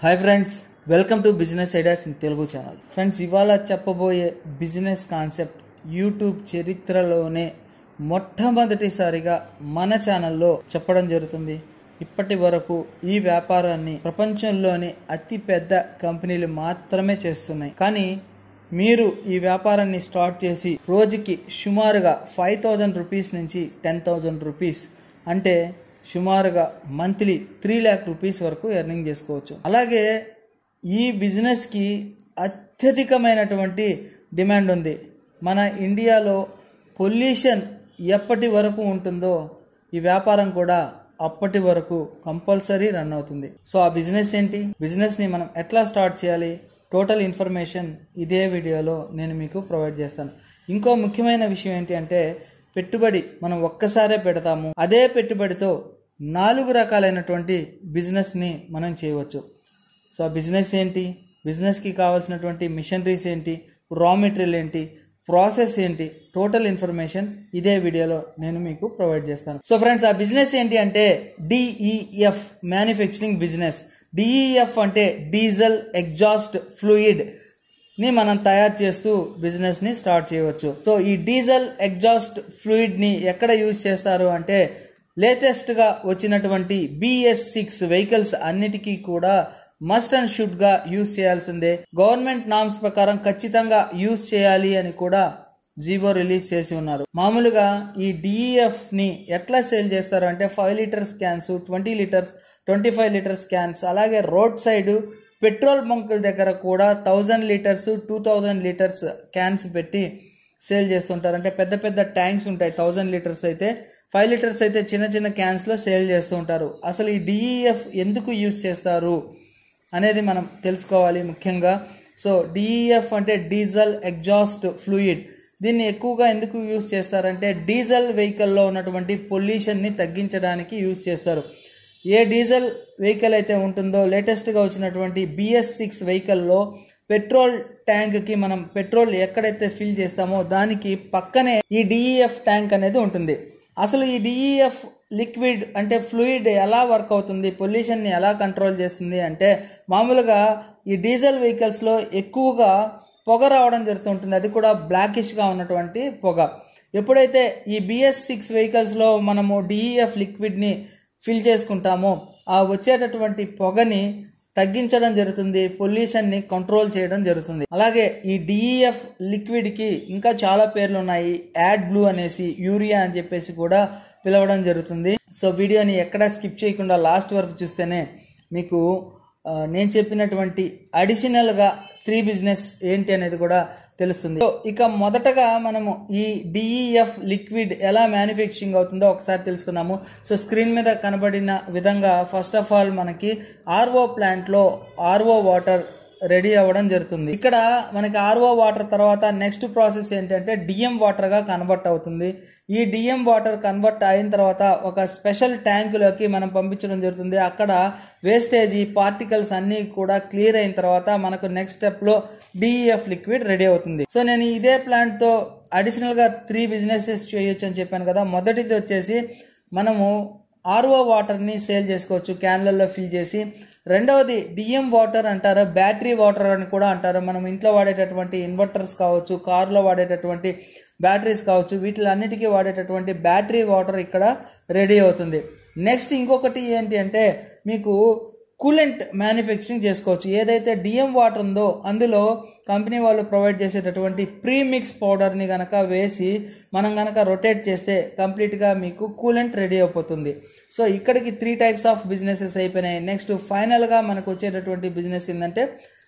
Hi friends, welcome to business ideas in Telugu channel. Friends, ఇవాళ చెప్పబోయే business concept YouTube చరిత్రలోనే మొట్టమొదటిసారిగా మన ఛానల్లో చెప్పడం జరుగుతుంది. ఇప్పటి వరకు ఈ వ్యాపారాన్ని ప్రపంచంలోని అతి పెద్ద కంపెనీలు మాత్రమే చేస్తున్నాయి. కానీ మీరు ఈ వ్యాపారాన్ని స్టార్ట్ చేసి రోజుకి సుమారుగా 5,000 రూపీస్ నుంచి 10,000 రూపీస్ అంటే సుమారుగా మంత్లీ 3 lakh రూపీస్ వరకు ఎర్నింగ్ చేసుకోవచ్చు. అలాగే ఈ బిజినెస్కి అత్యధికమైనటువంటి డిమాండ్ ఉంది. మన ఇండియాలో పొల్యూషన్ ఎప్పటి వరకు ఉంటుందో ఈ వ్యాపారం కూడా అప్పటి వరకు కంపల్సరీ రన్ అవుతుంది. సో ఆ బిజినెస్ ఏంటి, బిజినెస్ని మనం ఎట్లా స్టార్ట్ చేయాలి, టోటల్ ఇన్ఫర్మేషన్ ఇదే వీడియోలో నేను మీకు ప్రొవైడ్ చేస్తాను. ఇంకో ముఖ్యమైన విషయం ఏంటి అంటే, పెట్టుబడి మనం ఒక్కసారే పెడతాము. అదే పెట్టుబడితో 4 రకాలైనటువంటి బిజినెస్ని మనం చేయవచ్చు. సో ఆ బిజినెస్ ఏంటి, బిజినెస్కి కావాల్సినటువంటి మిషనరీస్ ఏంటి, రా మెటీరియల్ ఏంటి, ప్రాసెస్ ఏంటి, టోటల్ ఇన్ఫర్మేషన్ ఇదే వీడియోలో నేను మీకు ప్రొవైడ్ చేస్తాను. సో ఫ్రెండ్స్, ఆ బిజినెస్ ఏంటి అంటే DEF మ్యానుఫ్యాక్చరింగ్ బిజినెస్. DEF అంటే డీజిల్ ఎగ్జాస్ట్ ఫ్లూయిడ్ ని మనం తయారు చేస్తూ బిజినెస్ ని స్టార్ట్ చేయవచ్చు. సో ఈ డీజిల్ ఎగ్జాస్ట్ ఫ్లూయిడ్ ని ఎక్కడ యూజ్ చేస్తారు అంటే, లేటెస్ట్ గా వచ్చినటువంటి BS6 వెహికల్స్ అన్నిటికీ కూడా మస్ట్ అండ్ షుడ్ గా యూజ్ చేయాల్సిందే. గవర్నమెంట్ నామ్స్ ప్రకారం ఖచ్చితంగా యూజ్ చేయాలి అని కూడా జీవో రిలీజ్ చేసి ఉన్నారు. మామూలుగా ఈ DEF ని ఎట్లా సేల్ చేస్తారు అంటే 5 litres cans, 20 litres, 25 litres cans, అలాగే రోడ్ సైడ్ పెట్రోల్ బంకుల దగ్గర కూడా 1000 లీటర్స్, 2000 లీటర్స్ క్యాన్స్ పెట్టి సేల్ చేస్తుంటారు. అంటే పెద్ద పెద్ద ట్యాంక్స్ ఉంటాయి. 1000 లీటర్స్ అయితే, 5 లీటర్స్ అయితే చిన్న చిన్న క్యాన్స్లో సేల్ చేస్తూ ఉంటారు. అసలు ఈ DEF ఎందుకు యూజ్ చేస్తారు అనేది మనం తెలుసుకోవాలి ముఖ్యంగా. సో DEF అంటే డీజిల్ ఎగ్జాస్ట్ ఫ్లూయిడ్. దీన్ని ఎక్కువగా ఎందుకు యూజ్ చేస్తారంటే, డీజిల్ వెహికల్లో ఉన్నటువంటి పొల్యూషన్ని తగ్గించడానికి యూజ్ చేస్తారు. ఏ డీజిల్ వెహికల్ అయితే ఉంటుందో, లేటెస్ట్గా వచ్చినటువంటి BS6 వెహికల్లో పెట్రోల్ ట్యాంక్కి మనం పెట్రోల్ ఎక్కడైతే ఫిల్ చేస్తామో దానికి పక్కనే ఈ DEF ట్యాంక్ అనేది ఉంటుంది. అసలు ఈ DEF లిక్విడ్ అంటే ఫ్లూయిడ్ ఎలా వర్క్ అవుతుంది, పొల్యూషన్ని ఎలా కంట్రోల్ చేస్తుంది అంటే, మామూలుగా ఈ డీజిల్ వెహికల్స్లో ఎక్కువగా పొగ రావడం జరుగుతుంటుంది. అది కూడా బ్లాకిష్గా ఉన్నటువంటి పొగ. ఎప్పుడైతే ఈ BS6 వెహికల్స్లో మనము DEF లిక్విడ్ని ఫిల్ చేసుకుంటామో ఆ వచ్చేటటువంటి పొగని తగ్గించడం జరుగుతుంది, పొల్యూషన్ని కంట్రోల్ చేయడం జరుగుతుంది. అలాగే ఈ DEF లిక్విడ్కి ఇంకా చాలా పేర్లు ఉన్నాయి. యాడ్ బ్లూ అనేసి, యూరియా అని చెప్పేసి కూడా పిలవడం జరుగుతుంది. సో వీడియోని ఎక్కడా స్కిప్ చేయకుండా లాస్ట్ వరకు చూస్తేనే మీకు నేను చెప్పినటువంటి అడిషనల్గా 3 బిజినెస్ ఏంటి అనేది కూడా తెలుస్తుంది. సో ఇక మొదటగా మనము ఈ DEF లిక్విడ్ ఎలా మ్యానుఫ్యాక్చరింగ్ అవుతుందో ఒకసారి తెలుసుకుందాము. సో స్క్రీన్ మీద కనబడిన విధంగా ఫస్ట్ ఆఫ్ ఆల్ మనకి RO ప్లాంట్లో RO వాటర్ రెడీ అవ్వడం జరుగుతుంది. ఇక్కడ మనకి RO వాటర్ తర్వాత నెక్స్ట్ ప్రాసెస్ ఏంటంటే DM వాటర్గా కన్వర్ట్ అవుతుంది. ఈ DM వాటర్ కన్వర్ట్ అయిన తర్వాత ఒక స్పెషల్ ట్యాంకులోకి మనం పంపించడం జరుగుతుంది. అక్కడ వేస్టేజ్ పార్టికల్స్ అన్నీ కూడా క్లియర్ అయిన తర్వాత మనకు నెక్స్ట్ స్టెప్లో DEF లిక్విడ్ రెడీ అవుతుంది. సో నేను ఇదే ప్లాంట్తో అడిషనల్గా 3 బిజినెసెస్ చేయొచ్చు అని చెప్పాను కదా. మొదటిది వచ్చేసి మనము RO వాటర్ని సేల్ చేసుకోవచ్చు క్యాన్లలో ఫిల్ చేసి. రెండవది DM వాటర్ అంటారు, బ్యాటరీ వాటర్ అని కూడా అంటారు. మనం ఇంట్లో వాడేటటువంటి ఇన్వర్టర్స్ కావచ్చు, కార్లో వాడేటటువంటి బ్యాటరీస్ కావచ్చు, వీటిలన్నిటికీ వాడేటటువంటి బ్యాటరీ వాటర్ ఇక్కడ రెడీ అవుతుంది. నెక్స్ట్ ఇంకొకటి ఏంటి అంటే, మీకు కూలెంట్ మ్యానుఫ్యాక్చరింగ్ చేసుకోవచ్చు. ఏదైతే DM వాటర్ ఉందో అందులో కంపెనీ వాళ్ళు ప్రొవైడ్ చేసేటటువంటి ప్రీమిక్స్ పౌడర్ని కనుక వేసి మనం కనుక రొటేట్ చేస్తే కంప్లీట్గా మీకు కూలెంట్ రెడీ అయిపోతుంది. సో ఇక్కడికి 3 టైప్స్ ఆఫ్ బిజినెసెస్ అయిపోయినాయి. నెక్స్ట్ ఫైనల్గా మనకు వచ్చేటటువంటి బిజినెస్ ఏంటంటే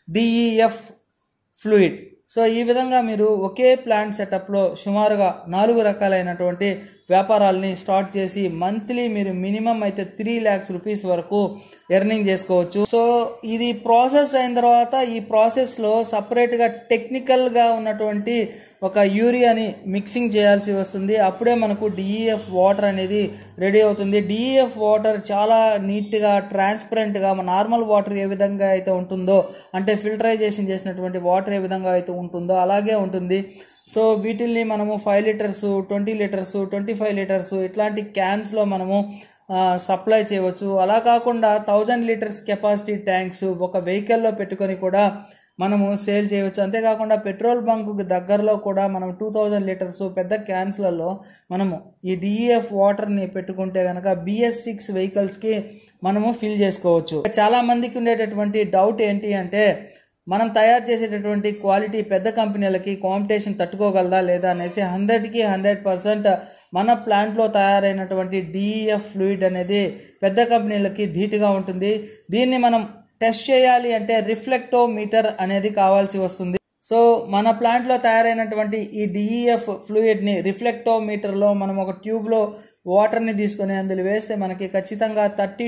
DEF ఫ్లూయిడ్. సో ఈ విధంగా మీరు ఒకే ప్లాంట్ సెటప్లో సుమారుగా 4 రకాలైనటువంటి వ్యాపారాలని స్టార్ట్ చేసి మంత్లీ మీరు మినిమం అయితే 3 lakhs రూపీస్ వరకు ఎర్నింగ్ చేసుకోవచ్చు. సో ఇది ప్రాసెస్ అయిన తర్వాత ఈ ప్రాసెస్లో సపరేట్గా టెక్నికల్గా ఉన్నటువంటి ఒక యూరియాని మిక్సింగ్ చేయాల్సి వస్తుంది. అప్పుడే మనకు DEF వాటర్ అనేది రెడీ అవుతుంది. DEF వాటర్ చాలా నీట్గా, ట్రాన్స్పరెంట్గా నార్మల్ వాటర్ ఏ విధంగా అయితే ఉంటుందో, అంటే ఫిల్టరైజేషన్ చేసినటువంటి వాటర్ ఏ విధంగా అయితే ఉంటుందో అలాగే ఉంటుంది. సో వీటిల్ని మనము 5 లీటర్స్, 20 లీటర్స్, 25 లీటర్స్ ఇట్లాంటి క్యాన్స్లో మనము సప్లై చేయవచ్చు. అలా కాకుండా 1000 లీటర్స్ కెపాసిటీ ట్యాంక్స్ ఒక వెహికల్లో పెట్టుకొని కూడా మనము సేల్ చేయవచ్చు. అంతేకాకుండా పెట్రోల్ బంకు దగ్గరలో కూడా మనం 2000 లీటర్స్ పెద్ద క్యాన్స్లలో మనము ఈ డిఈఎఫ్ వాటర్ని పెట్టుకుంటే కనుక BS6 వెహికల్స్కి మనము ఫిల్ చేసుకోవచ్చు. చాలా మందికి ఉండేటటువంటి డౌట్ ఏంటి అంటే మనం తయారు చేసేటటువంటి క్వాలిటీ పెద్ద కంపెనీలకి కాంపిటీషన్ తట్టుకోగలదా లేదా అనేసి. 100కి 100% మన ప్లాంట్లో తయారైనటువంటి డిఈఎఫ్ ఫ్లూయిడ్ అనేది పెద్ద కంపెనీలకి ధీటుగా ఉంటుంది. దీన్ని మనం టెస్ట్ చేయాలి అంటే రిఫ్లెక్టోమీటర్ అనేది కావాల్సి వస్తుంది. సో మన ప్లాంట్లో తయారైనటువంటి ఈ డిఈఎఫ్ ఫ్లూయిడ్ని రిఫ్లెక్టోమీటర్లో మనం ఒక ట్యూబ్లో వాటర్ని తీసుకొని అందులో వేస్తే మనకి ఖచ్చితంగా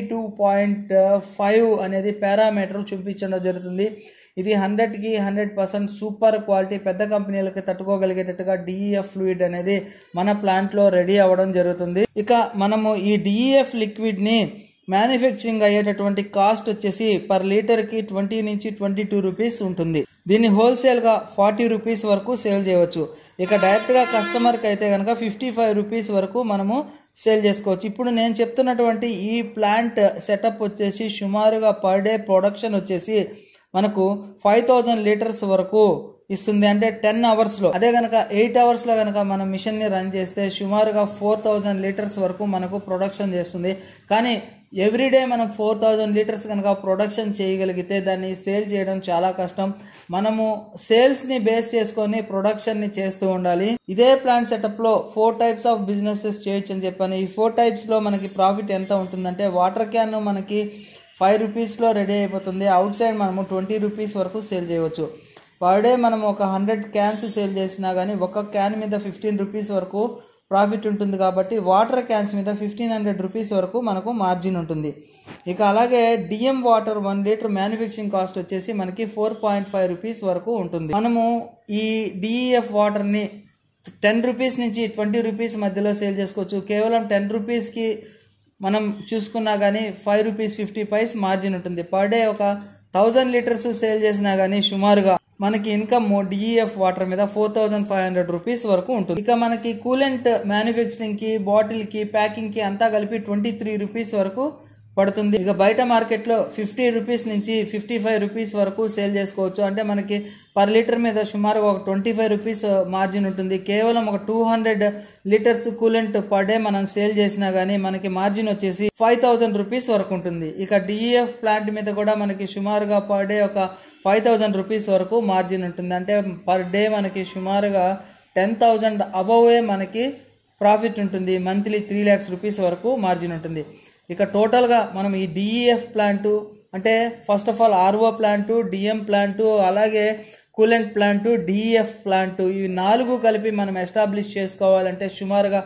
32.5 అనేది పారామీటర్ చూపించడం జరుగుతుంది. ఇది 100కి 100% సూపర్ క్వాలిటీ పెద్ద కంపెనీలకి తట్టుకోగలిగేటట్టుగా డిఈఎఫ్ ఫ్లూయిడ్ అనేది మన ప్లాంట్లో రెడీ అవ్వడం జరుగుతుంది. ఇక మనము ఈ డిఈఎఫ్ లిక్విడ్ని మ్యానుఫ్యాక్చరింగ్ అయ్యేటటువంటి కాస్ట్ వచ్చేసి పర్ లీటర్కి 20 నుంచి 22 రూపీస్ ఉంటుంది. దీన్ని హోల్సేల్గా 40 రూపీస్ వరకు సేల్ చేయవచ్చు. ఇక డైరెక్ట్గా కస్టమర్కి అయితే కనుక 55 రూపీస్ వరకు మనము సేల్ చేసుకోవచ్చు. ఇప్పుడు నేను చెప్తున్నటువంటి ఈ ప్లాంట్ సెటప్ వచ్చేసి సుమారుగా పర్ డే ప్రొడక్షన్ వచ్చేసి మనకు 5000 లీటర్స్ వరకు ఇస్తుంది. అంటే 10 అవర్స్లో. అదే కనుక 8 అవర్స్లో కనుక మనం మిషన్ని రన్ చేస్తే సుమారుగా 4000 లీటర్స్ వరకు మనకు ప్రొడక్షన్ చేస్తుంది. కానీ ఎవ్రీడే మనం 4000 లీటర్స్ కనుక ప్రొడక్షన్ చేయగలిగితే దాన్ని సేల్ చేయడం చాలా కష్టం. మనము సేల్స్ని బేస్ చేసుకొని ప్రొడక్షన్ని చేస్తూ ఉండాలి. ఇదే ప్లాంట్ సెటప్లో 4 టైప్స్ ఆఫ్ బిజినెసెస్ చేయొచ్చు అని చెప్పాను. ఈ 4 టైప్స్లో మనకి ప్రాఫిట్ ఎంత ఉంటుందంటే వాటర్ క్యాన్ మనకి 5 రూపీస్లో రెడీ అయిపోతుంది. అవుట్ సైడ్ మనము 20 రూపీస్ వరకు సేల్ చేయవచ్చు. పర్ డే మనం ఒక 100 క్యాన్స్ సేల్ చేసినా కానీ ఒక క్యాన్ మీద 15 రూపీస్ వరకు ప్రాఫిట్ ఉంటుంది. కాబట్టి వాటర్ క్యాన్స్ మీద 1500 రూపీస్ వరకు మనకు మార్జిన్ ఉంటుంది. ఇక అలాగే DM water 1 litre manufacturing cost వచ్చేసి మనకి 4.5 రూపీస్ వరకు ఉంటుంది. మనము ఈ డిఈఎఫ్ వాటర్ని 10 రూపీస్ నుంచి 20 రూపీస్ మధ్యలో సేల్ చేసుకోవచ్చు. కేవలం 10 రూపీస్కి మనం చూసుకున్నా కానీ 5 రూపీస్ 50 పైస్ మార్జిన్ ఉంటుంది. పర్ డే ఒక 1000 లీటర్స్ సేల్ చేసినా కానీ సుమారుగా మనకి ఇన్కమ్ డిఈఎఫ్ వాటర్ మీద 4500 రూపీస్ వరకు ఉంటుంది. ఇక మనకి కూలెంట్ మ్యానుఫ్యాక్చరింగ్ కి, బాటిల్ కి, ప్యాకింగ్ కి అంతా కలిపి 23 రూపీస్ వరకు పడుతుంది. ఇక బయట మార్కెట్లో 50 రూపీస్ నుంచి 55 రూపీస్ వరకు సేల్ చేసుకోవచ్చు. అంటే మనకి పర్ లీటర్ మీద సుమారుగా ఒక 25 రూపీస్ మార్జిన్ ఉంటుంది. కేవలం ఒక 200 లీటర్స్ కూలెంట్ పర్ డే మనం సేల్ చేసినా గానీ మనకి మార్జిన్ వచ్చేసి 5000 రూపీస్ వరకు ఉంటుంది. ఇక డిఈఎఫ్ ప్లాంట్ మీద కూడా మనకి సుమారుగా పర్ డే ఒక 5000 రూపీస్ వరకు మార్జిన్ ఉంటుంది. అంటే పర్ డే మనకి సుమారుగా 10,000 అబౌవే మనకి ప్రాఫిట్ ఉంటుంది. మంత్లీ 3 lakhs రూపీస్ వరకు మార్జిన్ ఉంటుంది. ఇక టోటల్గా మనం ఈ డిఈఎఫ్ ప్లాంటు అంటే first of all RO plant, DM plant, అలాగే కూలెంట్ ప్లాంటు, డిఈఎఫ్ ప్లాంటు, ఇవి 4 కలిపి మనం ఎస్టాబ్లిష్ చేసుకోవాలంటే సుమారుగా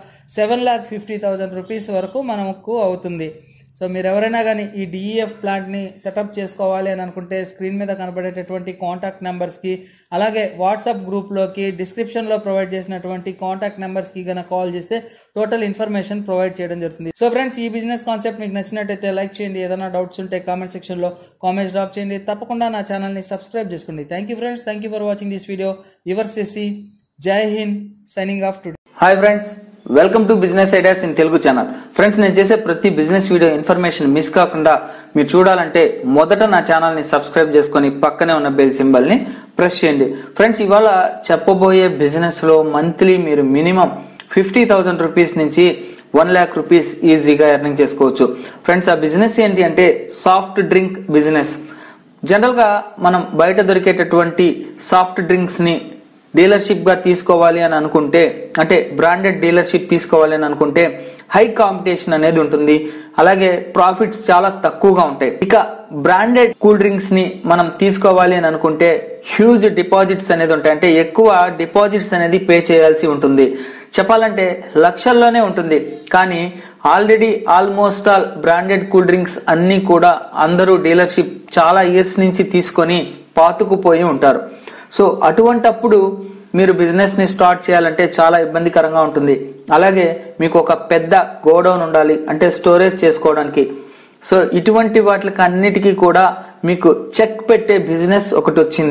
7,50,000 రూపీస్ వరకు మనకు అవుతుంది. సో మీరు ఎవరైనా కానీ ఈ డిఈఎఫ్ ప్లాంట్ని సెటప్ చేసుకోవాలి అని అనుకుంటే స్క్రీన్ మీద కనబడేటటువంటి కాంటాక్ట్ నెంబర్స్కి, అలాగే వాట్సాప్ గ్రూప్లోకి డిస్క్రిప్షన్లో ప్రొవైడ్ చేసినటువంటి కాంటాక్ట్ నెంబర్స్కి కనుక కాల్ చేస్తే టోటల్ ఇన్ఫర్మేషన్ ప్రొవైడ్ చేయడం జరుగుతుంది. సో ఫ్రెండ్స్, ఈ బిజినెస్ కాన్సెప్ట్ మీకు నచ్చినట్టయితే లైక్ చేయండి. ఏదైనా డౌట్స్ ఉంటే కామెంట్ సెక్షన్లో కామెంట్స్ డ్రాప్ చేయండి. తప్పకుండా నా ఛానల్ని సబ్స్క్రైబ్ చేసుకోండి. Thank you friends, thank you for watching this video. Your Sasi, Jai Hind, signing off today. Hi friends, welcome to business ideas in Telugu channel. Friends, నేను చేసే ప్రతి బిజినెస్ వీడియో ఇన్ఫర్మేషన్ మిస్ కాకుండా మీరు చూడాలంటే మొదట నా ఛానల్ ని సబ్స్క్రైబ్ చేసుకొని పక్కనే ఉన్న బెల్ సింబల్ ని ప్రెస్ చేయండి. ఫ్రెండ్స్, ఇవాళ చెప్పబోయే బిజినెస్ లో మంత్లీ మీరు మినిమం 50,000 రూపీస్ నుంచి 1 lakh రూపీస్ ఈజీగా ఎర్నింగ్ చేసుకోవచ్చు. ఫ్రెండ్స్, ఆ బిజినెస్ ఏంటి అంటే సాఫ్ట్ డ్రింక్ బిజినెస్. జనరల్ గా మనం బయట దొరికేటటువంటి సాఫ్ట్ డ్రింక్స్ ని డీలర్షిప్ గా తీసుకోవాలి అని అనుకుంటే, అంటే బ్రాండెడ్ డీలర్షిప్ తీసుకోవాలి అని అనుకుంటే హై కాంపిటీషన్ అనేది ఉంటుంది. అలాగే ప్రాఫిట్స్ చాలా తక్కువగా ఉంటాయి. ఇక బ్రాండెడ్ కూల్ డ్రింక్స్ ని మనం తీసుకోవాలి అని అనుకుంటే హ్యూజ్ డిపాజిట్స్ అనేది ఉంటాయి. అంటే ఎక్కువ డిపాజిట్స్ అనేది పే చేయాల్సి ఉంటుంది. చెప్పాలంటే లక్షల్లోనే ఉంటుంది. కానీ already almost all branded cool drinks అన్ని కూడా అందరూ డీలర్షిప్ చాలా ఇయర్స్ నుంచి తీసుకొని పాతుకుపోయి ఉంటారు. సో అటువంటప్పుడు మీరు బిజినెస్ ని స్టార్ట్ చేయాలంటే చాలా ఇబ్బందికరంగా ఉంటుంది. అలాగే మీకు ఒక పెద్ద గోడౌన్ ఉండాలి, అంటే స్టోరేజ్ చేసుకోవడానికి. సో ఇటువంటి వాటికి అన్నిటికీ కూడా మీకు చెక్ పెట్టే బిజినెస్ ఒకటి వచ్చింది.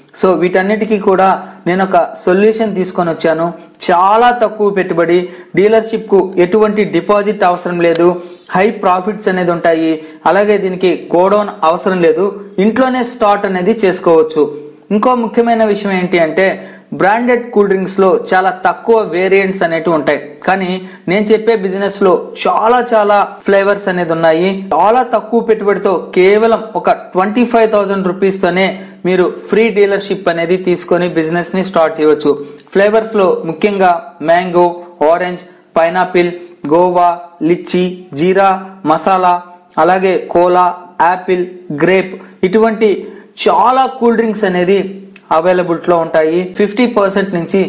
సో వీటన్నిటికీ కూడా నేను ఒక సొల్యూషన్ తీసుకొని వచ్చాను. చాలా తక్కువ పెట్టుబడి, డీలర్షిప్ కు ఎటువంటి డిపాజిట్ అవసరం లేదు, హై ప్రాఫిట్స్ అనేది ఉంటాయి. అలాగే దీనికి గోడౌన్ అవసరం లేదు, ఇంట్లోనే స్టార్ట్ అనేది చేసుకోవచ్చు. ఇంకో ముఖ్యమైన విషయం ఏంటి అంటే బ్రాండెడ్ కూల్ డ్రింక్స్ లో చాలా తక్కువ వేరియంట్స్ అనేవి ఉంటాయి, కానీ నేను చెప్పే బిజినెస్ లో చాలా ఫ్లేవర్స్ అనేది ఉన్నాయి. చాలా తక్కువ పెట్టుబడితో కేవలం ఒక 25,000 రూపీస్ తోనే మీరు ఫ్రీ డీలర్షిప్ అనేది తీసుకొని బిజినెస్ ని స్టార్ట్ చేయవచ్చు. ఫ్లేవర్స్ లో ముఖ్యంగా mango, orange, pineapple, guava, litchi, jeera, masala, అలాగే కోలా, యాపిల్, గ్రేప్, ఇటువంటి చాలా కూల్ డ్రింక్స్ అనేది అవైలబిలిటీలో ఉంటాయి. 50% నుంచి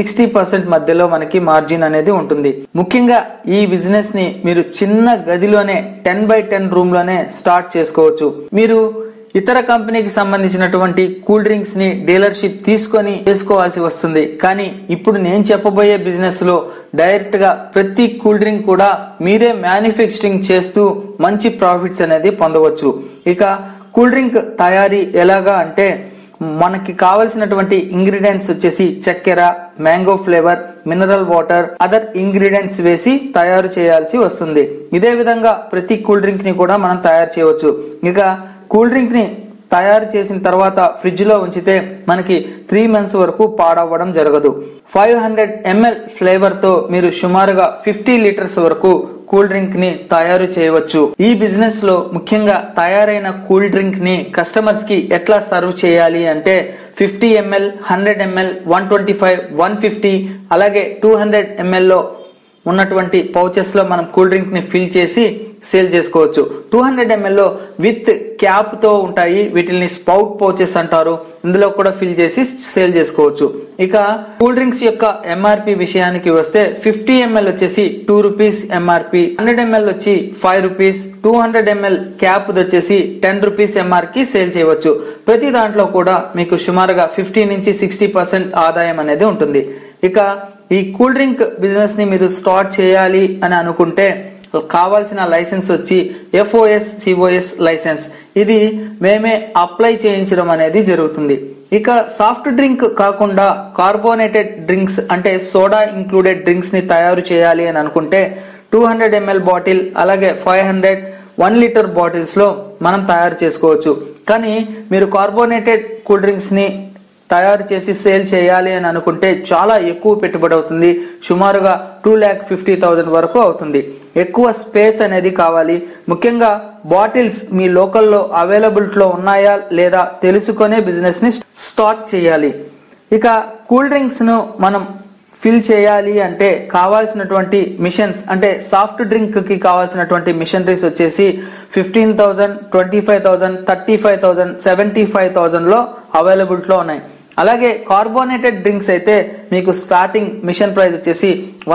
60% మధ్యలో మనకి మార్జిన్ అనేది ఉంటుంది. ముఖ్యంగా ఈ బిజినెస్ ని మీరు చిన్న గదిలోనే 10x10 రూమ్ లోనే స్టార్ట్ చేసుకోవచ్చు. మీరు ఇతర కంపెనీకి సంబంధించినటువంటి కూల్ డ్రింక్స్ ని డీలర్షిప్ తీసుకొని చేసుకోవాల్సి వస్తుంది. కానీ ఇప్పుడు నేను చెప్పబోయే బిజినెస్ లో డైరెక్ట్ గా ప్రతి కూల్ డ్రింక్ కూడా మీరే మ్యానుఫ్యాక్చరింగ్ చేస్తూ మంచి ప్రాఫిట్స్ అనేది పొందవచ్చు. ఇక కూల్ డ్రింక్ తయారీ ఎలాగా అంటే మనకి కావలసినటువంటి ఇంగ్రీడియంట్స్ వచ్చేసి చక్కెర, mango flavour, mineral water, other ingredients వేసి తయారు చేయాల్సి వస్తుంది. ఇదే విధంగా ప్రతి కూల్ డ్రింక్ ని కూడా మనం తయారు చేయవచ్చు. ఇక కూల్ డ్రింక్ ని తయారు చేసిన తర్వాత ఫ్రిడ్జ్ లో ఉంచితే మనకి 3 months వరకు పాడవ్వడం జరగదు. 500 ml ఫ్లేవర్ తో మీరు సుమారుగా 50 లీటర్స్ వరకు కూల్ డ్రింక్ ని తయారు చేయవచ్చు. ఈ బిజినెస్ లో ముఖ్యంగా తయారైన కూల్ డ్రింక్ ని కస్టమర్స్ కి ఎట్లా సర్వ్ చేయాలి అంటే 50 ml, 100 ml, 125, 150 అలాగే 200 ml లో ఉన్నటువంటి పౌచెస్ లో మనం కూల్ డ్రింక్ ని ఫిల్ చేసి సేల్ చేసుకోవచ్చు. 200 ml లో విత్ క్యాప్ తో ఉంటాయి, వీటిని స్పౌట్ పౌచెస్ అంటారు. ఇందులో కూడా ఫిల్ చేసి సేల్ చేసుకోవచ్చు. ఇక కూల్ డ్రింక్స్ యొక్క ఎంఆర్పి విషయానికి వస్తే 50 ml వచ్చేసి 2 రూపీస్ ఎంఆర్పి, 100 ml వచ్చి 5 రూపీస్, 200 ml క్యాప్ వచ్చేసి 10 రూపీస్ ఎంఆర్కి సేల్ చేయవచ్చు. ప్రతి దాంట్లో కూడా మీకు సుమారుగా 50 నుంచి 60% ఆదాయం అనేది ఉంటుంది. ఇక ఈ కూల్ డ్రింక్ బిజినెస్ ని మీరు స్టార్ట్ చేయాలి అని అనుకుంటే కావాల్సిన లైసెన్స్ వచ్చి FOS COS లైసెన్స్. ఇది మేమే అప్లై చేయించడం అనేది జరుగుతుంది. ఇక సాఫ్ట్ డ్రింక్ కాకుండా కార్బోనేటెడ్ డ్రింక్స్ అంటే సోడా ఇంక్లూడెడ్ డ్రింక్స్ ని తయారు చేయాలి అని అనుకుంటే 200 ml బాటిల్ అలాగే 500 1 లీటర్ బాటిల్స్ లో మనం తయారు చేసుకోవచ్చు. కానీ మీరు కార్బోనేటెడ్ కూల్ డ్రింక్స్ ని తయారు చేసి సేల్ చేయాలి అని అనుకుంటే చాలా ఎక్కువ పెట్టుబడి అవుతుంది. సుమారుగా 2,50,000 వరకు అవుతుంది. ఎక్కువ స్పేస్ అనేది కావాలి. ముఖ్యంగా బాటిల్స్ మీ లోకల్లో అవైలబిలిటీలో ఉన్నాయా లేదా తెలుసుకునే బిజినెస్ ని స్టార్ట్ చేయాలి. ఇక కూల్ డ్రింక్స్ ను మనం ఫిల్ చేయాలి అంటే కావాల్సినటువంటి మిషన్స్ అంటే సాఫ్ట్ డ్రింక్ కి కావాల్సినటువంటి మిషనరీస్ వచ్చేసి 15,000, 25,000, 35,000, 75,000 లో అవైలబిలిటీలో ఉన్నాయి. అలాగే కార్బోనేటెడ్ డ్రింక్స్ అయితే మీకు స్టార్టింగ్ మిషన్ ప్రైస్ వచ్చేసి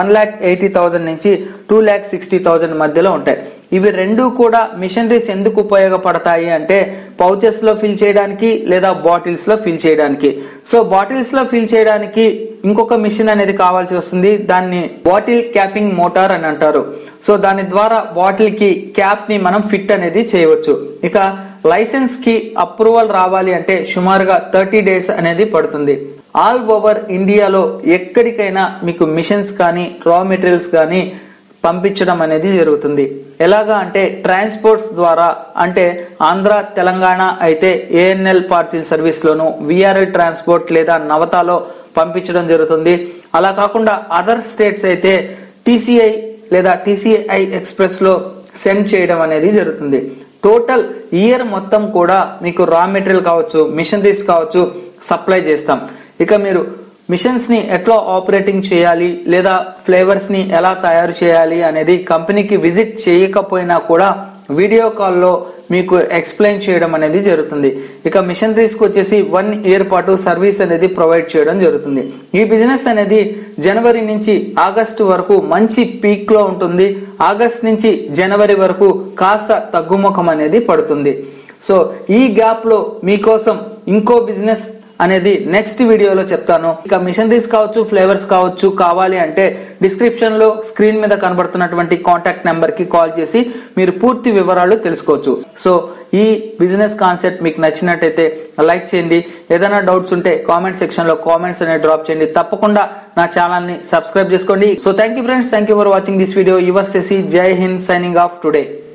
1,80,000 నుంచి 2,60,000 మధ్యలో ఉంటాయి. ఇవి రెండు కూడా మిషనరీస్ ఎందుకు ఉపయోగపడతాయి అంటే పౌచెస్ లో ఫిల్ చేయడానికి లేదా బాటిల్స్ లో ఫిల్ చేయడానికి. సో బాటిల్స్ లో ఫిల్ చేయడానికి ఇంకొక మిషన్ అనేది కావాల్సి వస్తుంది. దాన్ని బాటిల్ క్యాపింగ్ మోటార్ అని అంటారు. సో దాని ద్వారా బాటిల్ కి క్యాప్ ని మనం ఫిట్ అనేది చేయవచ్చు. ఇక లైసెన్స్ కి అప్రూవల్ రావాలి అంటే సుమారుగా 30 days అనేది పడుతుంది. ఆల్ ఓవర్ ఇండియాలో ఎక్కడికైనా మీకు మిషన్స్ కానీ రా మెటీరియల్స్ కానీ పంపించడం అనేది జరుగుతుంది. ఎలాగా అంటే ట్రాన్స్పోర్ట్స్ ద్వారా, అంటే ఆంధ్ర తెలంగాణ అయితే ANL పార్సిల్ సర్వీస్ లోను, VRL ట్రాన్స్పోర్ట్ లేదా నవతాలో పంపించడం జరుగుతుంది. అలా కాకుండా అదర్ స్టేట్స్ అయితే TCI లేదా TCI ఎక్స్ప్రెస్ లో సెండ్ చేయడం అనేది జరుగుతుంది. టోటల్ ఇయర్ మొత్తం కూడా మీకు రా మెటీరియల్ కావచ్చు, మిషనరీస్ కావచ్చు సప్లై చేస్తాం. ఇక మీరు మిషన్స్ ని ఎట్లా ఆపరేటింగ్ చేయాలి లేదా ఫ్లేవర్స్ ని ఎలా తయారు చేయాలి అనేది కంపెనీకి విజిట్ చేయకపోయినా కూడా వీడియో కాల్లో మీకు ఎక్స్ప్లెయిన్ చేయడం అనేది జరుగుతుంది. ఇక మిషనరీస్ కి వచ్చేసి 1 year పాటు సర్వీస్ అనేది ప్రొవైడ్ చేయడం జరుగుతుంది. ఈ బిజినెస్ అనేది జనవరి నుంచి ఆగస్టు వరకు మంచి పీక్ లో ఉంటుంది. ఆగస్ట్ నుంచి జనవరి వరకు కాస్త తగ్గుముఖం అనేది పడుతుంది. సో ఈ గ్యాప్ లో మీకోసం ఇంకో బిజినెస్ అనేది నెక్స్ట్ వీడియోలో చెప్తాను. ఇక మిషనరీస్ కావచ్చు, ఫ్లేవర్స్ కావచ్చు కావాలి అంటే డిస్క్రిప్షన్ లో స్క్రీన్ మీద కనబడుతున్నటువంటి కాంటాక్ట్ నెంబర్ కి కాల్ చేసి మీరు పూర్తి వివరాలు తెలుసుకోవచ్చు. సో ఈ బిజినెస్ కాన్సెప్ట్ మీకు నచ్చినట్టయితే లైక్ చేయండి. ఏదైనా డౌట్స్ ఉంటే కామెంట్ సెక్షన్ లో కామెంట్స్ అనేది డ్రాప్ చేయండి. తప్పకుండా నా ఛానల్ ని సబ్స్క్రైబ్ చేసుకోండి. So thank you friends, thank you for watching this video. Your Sasi, Jai Hind, signing off today.